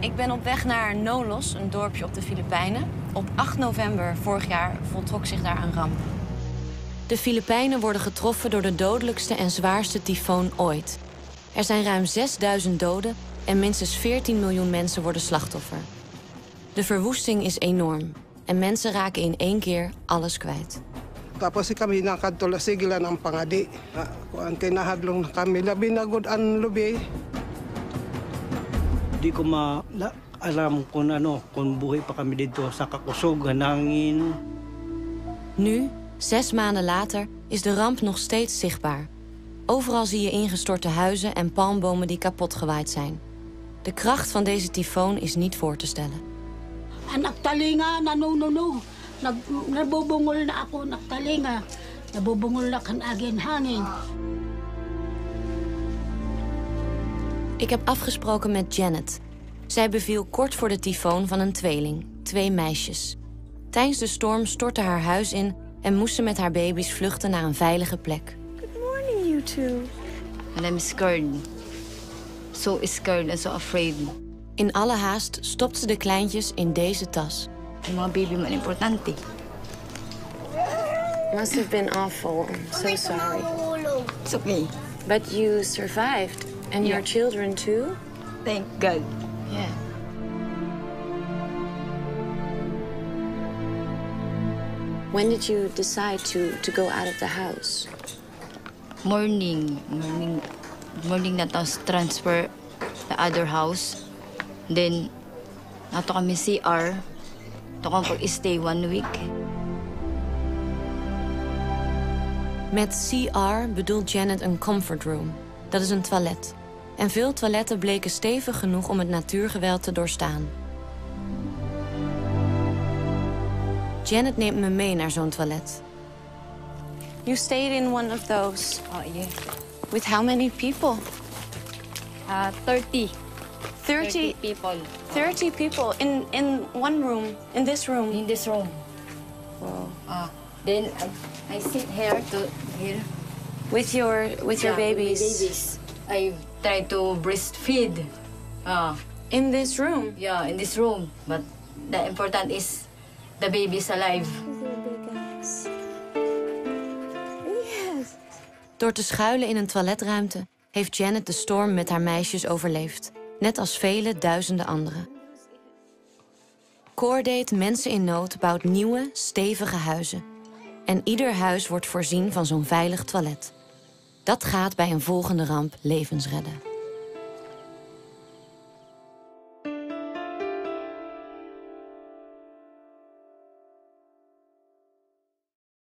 Ik ben op weg naar Nolos, een dorpje op de Filipijnen. Op 8 november vorig jaar voltrok zich daar een ramp. De Filipijnen worden getroffen door de dodelijkste en zwaarste tyfoon ooit. Er zijn ruim 6000 doden en minstens 14 miljoen mensen worden slachtoffer. De verwoesting is enorm en mensen raken in één keer alles kwijt. Tapos kami nakadtulasigilan ang pangadi. Kuan kay nahadlong na kami labi na gud ang lubi. Di ko alam kung buhay pa kami dito sa kakusog, hangin. Nu, 6 maanden later, is de ramp nog steeds zichtbaar. Overal zie je ingestorte huizen en palmbomen die kapot gewaaid zijn. De kracht van deze tyfoon is niet voor te stellen. Nagtalinga, nanununog. Nabubungol na ako, nagtalinga. Nabubungol na kan agin hangin. Ik heb afgesproken met Janet. Zij beviel kort voor de tyfoon van een tweeling, 2 meisjes. Tijdens de storm stortte haar huis in en moest ze met haar baby's vluchten naar een veilige plek. Good morning, you two. And I'm scared. So scared and so afraid. In alle haast stopt ze de kleintjes in deze tas. Yung mga baby man importante. Must have been awful. I'm so sorry. It's okay. But you survived. And your children too? Thank God. Yeah. When did you decide to go out of the house? Morning na tapos transfer the other house. Then, nato kami CR. Ito kong pag-stay 1 week. Met CR bedoelt Janet een comfort room. Dat is een toilet. En veel toiletten bleken stevig genoeg om het natuurgeweld te doorstaan. Janet neemt me mee naar zo'n toilet. You stayed in one of those. Oh, yeah. With how many people? 30. 30 people. 30 people in one room, in this room. In this room. Wow. Then I sit here. With your babies. I try to breastfeed. In this room? Yeah, in this room. But the important is the baby's alive. Yes. Door te schuilen in een toiletruimte heeft Janet de storm met haar meisjes overleefd. Net als vele duizenden anderen. Cordate Mensen in Nood bouwt nieuwe, stevige huizen. En ieder huis wordt voorzien van zo'n veilig toilet. Dat gaat bij een volgende ramp levens redden.